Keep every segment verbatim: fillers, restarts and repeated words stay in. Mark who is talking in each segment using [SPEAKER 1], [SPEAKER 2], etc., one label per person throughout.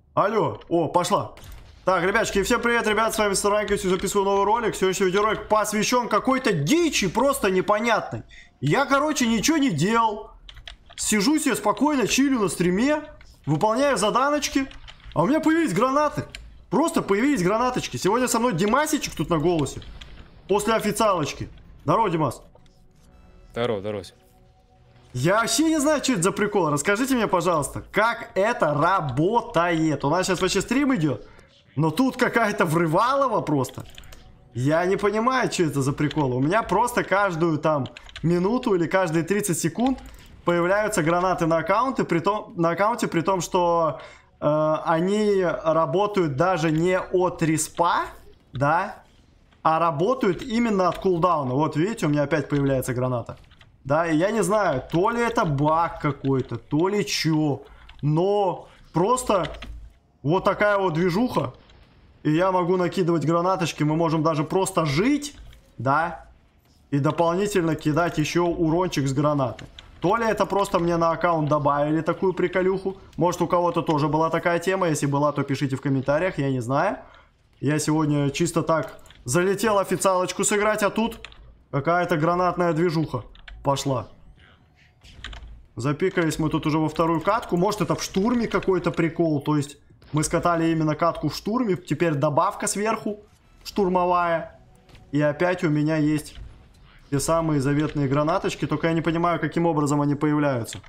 [SPEAKER 1] Алло, о, пошла. Так, ребяточки, всем привет, ребят, с вами Старанька, я записываю новый ролик. Сегодняшний видеоролик посвящен какой-то дичи, просто непонятной. Я, короче, ничего не делал. Сижу себе спокойно, чилю на стриме, выполняю заданочки, а у меня появились гранаты. Просто появились гранаточки. Сегодня со мной Димасичек тут на голосе. После официалочки. Здорово, Димас.
[SPEAKER 2] Здорово, здорово.
[SPEAKER 1] Я вообще не знаю, что это за прикол. Расскажите мне, пожалуйста, как это работает. У нас сейчас вообще стрим идет, но тут какая-то врывалова просто. Я не понимаю, что это за прикол. У меня просто каждую там минуту или каждые тридцать секунд появляются гранаты на аккаунте, при том, на аккаунте, при том, что э, они работают даже не от респа, да, а работают именно от кулдауна. Вот видите, у меня опять появляется граната. Да, и я не знаю, то ли это баг какой-то, то ли чё. Но просто вот такая вот движуха. И я могу накидывать гранаточки, мы можем даже просто жить, да. И дополнительно кидать еще урончик с гранаты. То ли это просто мне на аккаунт добавили такую приколюху. Может, у кого-то тоже была такая тема. Если была, то пишите в комментариях, я не знаю. Я сегодня чисто так залетел официалочку сыграть, а тут какая-то гранатная движуха пошла. Запикались мы тут уже во вторую катку. Может, это в штурме какой-то прикол. То есть мы скатали именно катку в штурме. Теперь добавка сверху штурмовая. И опять у меня есть те самые заветные гранаточки. Только я не понимаю, каким образом они появляются.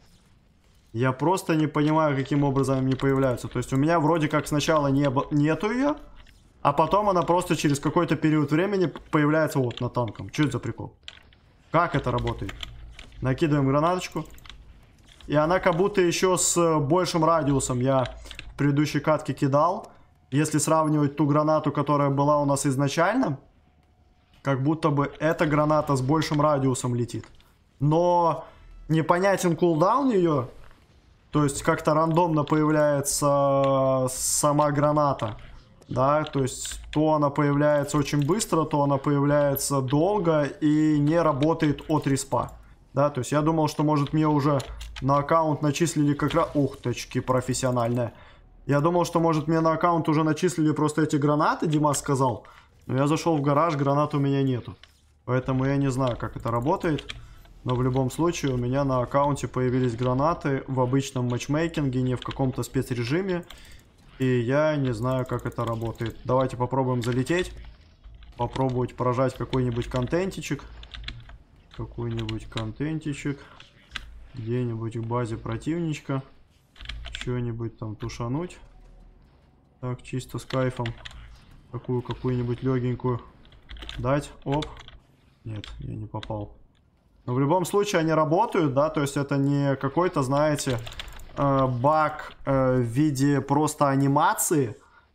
[SPEAKER 1] Я просто не понимаю, каким образом они появляются. То есть у меня вроде как сначала не, нету ее, а потом она просто через какой-то период времени появляется вот на танком. Что это за прикол? Как это работает? Накидываем гранаточку. И она как будто еще с большим радиусом я в предыдущей катке кидал. Если сравнивать ту гранату, которая была у нас изначально, как будто бы эта граната с большим радиусом летит. Но непонятен кулдаун ее. То есть как-то рандомно появляется сама граната. Да, то есть то она появляется очень быстро, то она появляется долго и не работает от респа. Да, то есть я думал, что может мне уже на аккаунт начислили как раз... Ух, точки, профессиональная. Я думал, что может мне на аккаунт уже начислили просто эти гранаты, Димас сказал. Но я зашел в гараж, гранат у меня нету. Поэтому я не знаю, как это работает. Но в любом случае у меня на аккаунте появились гранаты в обычном матчмейкинге, не в каком-то спецрежиме. И я не знаю, как это работает. Давайте попробуем залететь. Попробовать прожать какой-нибудь контентичек. Какой-нибудь контентичек. Где-нибудь в базе противничка. Что-нибудь там тушануть. Так, чисто с кайфом. Такую какую-нибудь легенькую дать. Оп. Нет, я не попал. Но в любом случае они работают, да. То есть это не какой-то, знаете... баг э, в виде просто анимации,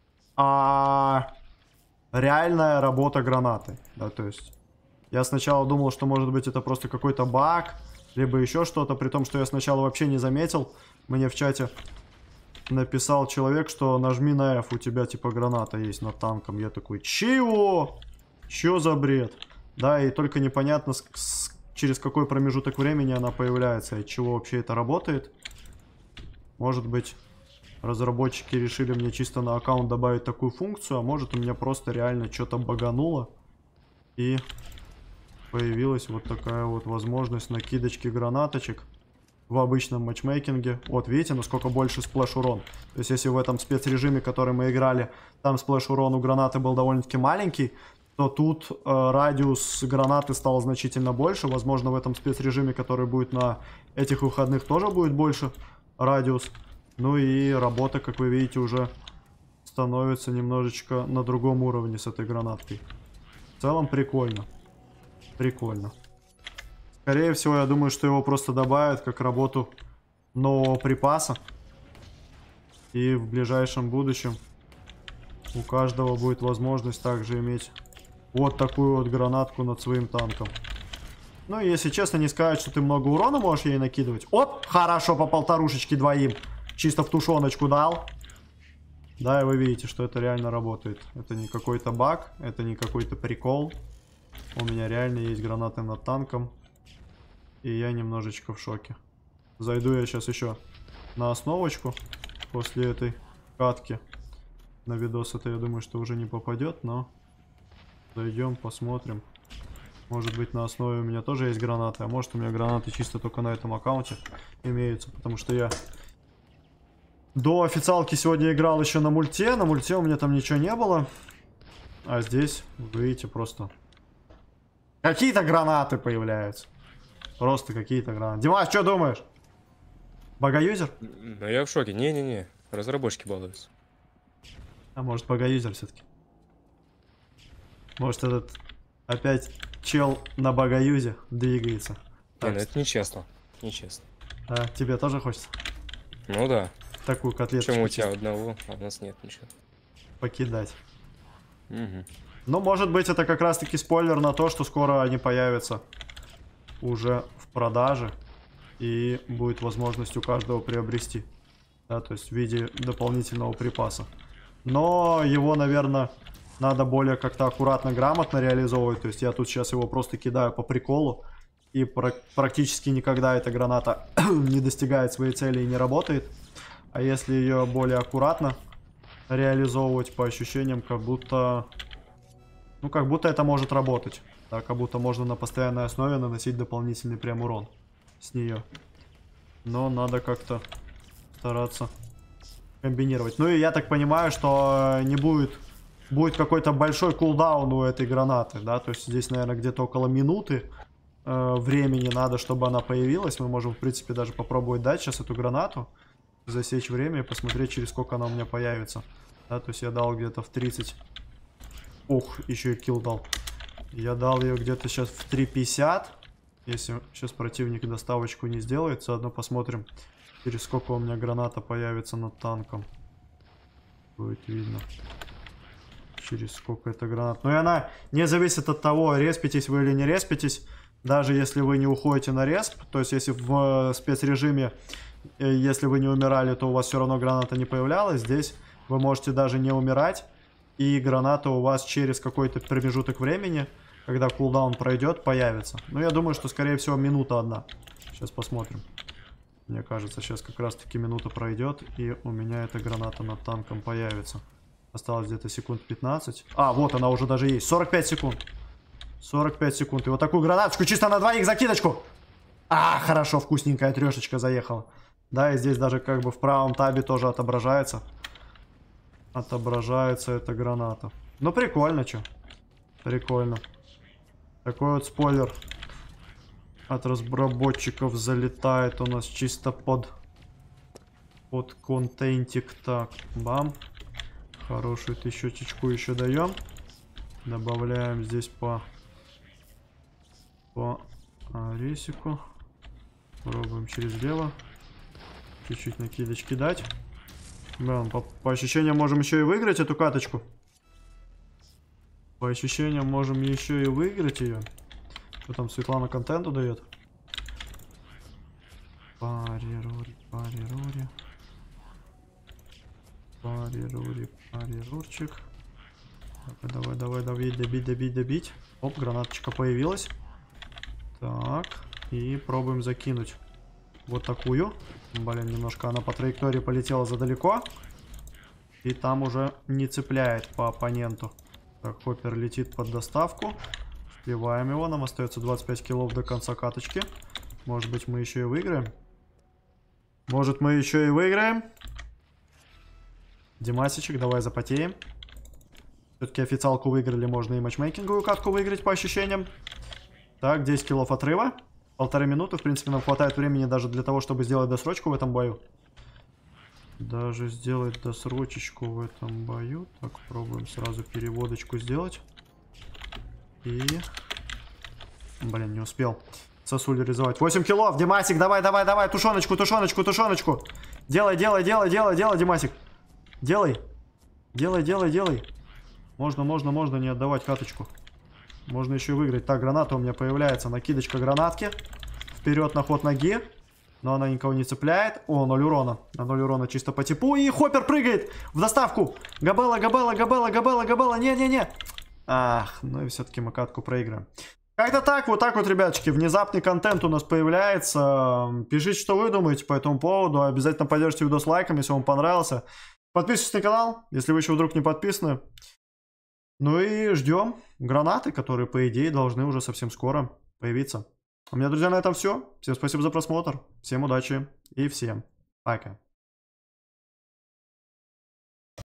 [SPEAKER 1] а реальная работа гранаты. Да, то есть я сначала думал, что может быть это просто какой-то баг, либо еще что-то, при том, что я сначала вообще не заметил. Мне в чате написал человек, что нажми на F, у тебя типа граната есть над танком. Я такой, чего? Че за бред? Да, и только непонятно, с, с, через какой промежуток времени она появляется, и от чего вообще это работает. Может быть, разработчики решили мне чисто на аккаунт добавить такую функцию, а может у меня просто реально что-то багануло. И появилась вот такая вот возможность накидочки гранаточек в обычном матчмейкинге. Вот видите, насколько больше сплэш-урон. То есть если в этом спецрежиме, который мы играли, там сплэш-урон у гранаты был довольно-таки маленький, то тут э, радиус гранаты стал значительно больше. Возможно, в этом спецрежиме, который будет на этих выходных, тоже будет больше радиус. Ну и работа, как вы видите, уже становится немножечко на другом уровне с этой гранаткой. В целом прикольно. Прикольно. Скорее всего, я думаю, что его просто добавят как работу нового припаса. И в ближайшем будущем у каждого будет возможность также иметь вот такую вот гранатку над своим танком. Ну, если честно, не сказать, что ты много урона можешь ей накидывать. Оп, хорошо, по полторушечке двоим. Чисто в тушеночку дал. Да, и вы видите, что это реально работает. Это не какой-то баг, это не какой-то прикол. У меня реально есть гранаты над танком. И я немножечко в шоке. Зайду я сейчас еще на основочку после этой катки. На видос это, я думаю, что уже не попадет, но зайдем, посмотрим. Может быть, на основе у меня тоже есть гранаты, а может у меня гранаты чисто только на этом аккаунте имеются, потому что я до официалки сегодня играл еще на мульте, на мульте у меня там ничего не было, а здесь, вы видите, просто какие-то гранаты появляются, просто какие-то гранаты. Димас, что думаешь? Богоюзер?
[SPEAKER 2] Ну я в шоке, не-не-не, разработчики балуются.
[SPEAKER 1] А может богоюзер все-таки? Может этот опять чел на богоюзе двигается?
[SPEAKER 2] Не, ну это нечестно, нечестно.
[SPEAKER 1] А, тебе тоже хочется?
[SPEAKER 2] Ну да.
[SPEAKER 1] Такую котлету.
[SPEAKER 2] Почему у тебя одного, а у нас нет ничего?
[SPEAKER 1] Покидать.
[SPEAKER 2] Угу.
[SPEAKER 1] Ну, может быть, это как раз-таки спойлер на то, что скоро они появятся уже в продаже. И будет возможность у каждого приобрести. Да, то есть в виде дополнительного припаса. Но его, наверное, надо более как-то аккуратно, грамотно реализовывать. То есть я тут сейчас его просто кидаю по приколу. И пр практически никогда эта граната не достигает своей цели и не работает. А если ее более аккуратно реализовывать, по ощущениям, как будто... Ну, как будто это может работать. Да, как будто можно на постоянной основе наносить дополнительный прям урон с нее. Но надо как-то стараться комбинировать. Ну и я так понимаю, что не будет... Будет какой-то большой кулдаун у этой гранаты, да? То есть здесь, наверное, где-то около минуты э, времени надо, чтобы она появилась. Мы можем, в принципе, даже попробовать дать сейчас эту гранату. Засечь время и посмотреть, через сколько она у меня появится. Да, то есть я дал где-то в тридцать... Ох, еще и килл дал. Я дал ее где-то сейчас в три пятьдесят. Если сейчас противник доставочку не сделает, заодно посмотрим, через сколько у меня граната появится над танком. Будет видно, через сколько эта граната. Но и она не зависит от того, респитесь вы или не респитесь. Даже если вы не уходите на респ, то есть если в спецрежиме, если вы не умирали, то у вас все равно граната не появлялась. Здесь вы можете даже не умирать, и граната у вас через какой-то промежуток времени, когда кулдаун пройдет, появится. Но я думаю, что скорее всего минута одна. Сейчас посмотрим. Мне кажется, сейчас как раз таки минута пройдет, и у меня эта граната над танком появится. Осталось где-то секунд пятнадцать. А, вот она уже даже есть. сорок пять секунд. сорок пять секунд. И вот такую гранаточку чисто на двоих закидочку. А, хорошо, вкусненькая трешечка заехала. Да, и здесь даже как бы в правом табе тоже отображается. Отображается эта граната. Ну, прикольно, чё. Прикольно. Такой вот спойлер от разработчиков залетает у нас чисто под, под контентик. Так, бам. Хорошую тысячечку еще даем. Добавляем здесь по, по а, ресику. Пробуем через лево. Чуть-чуть накидочки дать. Да, по, по ощущениям можем еще и выиграть эту каточку. По ощущениям можем еще и выиграть ее. Что там Светлана контенту дает? Пари-рури, пари-рури. Пари-рури, пари-рурчик. Давай, давай, давай, добить, добить, добить. Оп, гранаточка появилась. Так, и пробуем закинуть вот такую. Блин, немножко она по траектории полетела задалеко. И там уже не цепляет по оппоненту. Так, Хоппер летит под доставку. Сливаем его. Нам остается двадцать пять киллов до конца каточки. Может быть, мы еще и выиграем. Может, мы еще и выиграем. Димасичек, давай запотеем. Все-таки официалку выиграли. Можно и матчмейкинговую катку выиграть по ощущениям. Так, десять киллов отрыва. Полторы минуты. В принципе, нам хватает времени даже для того, чтобы сделать досрочку в этом бою. Даже сделать досрочечку в этом бою. Так, пробуем сразу переводочку сделать. И... Блин, не успел сосуль реализовать. восемь киллов, Димасик, давай, давай, давай. Тушеночку, тушеночку, тушеночку. Делай, делай, делай, делай, делай, Димасик. Делай. Делай, делай, делай. Можно, можно, можно не отдавать каточку. Можно еще и выиграть. Так, граната у меня появляется. Накидочка гранатки. Вперед на ход ноги. Но она никого не цепляет. О, ноль урона. На ноль урона чисто по типу. И Хоппер прыгает в доставку. Габелла, Габелла, Габелла, Габелла, Габелла. Не-не-не. Ах, ну и все-таки мы катку проиграем. Как-то так, вот так вот, ребяточки. Внезапный контент у нас появляется. Пишите, что вы думаете по этому поводу. Обязательно поддержите видос лайком, если вам понравился. Подписывайтесь на канал, если вы еще вдруг не подписаны. Ну и ждем гранаты, которые, по идее, должны уже совсем скоро появиться. У меня, друзья, на этом все. Всем спасибо за просмотр. Всем удачи и всем пока.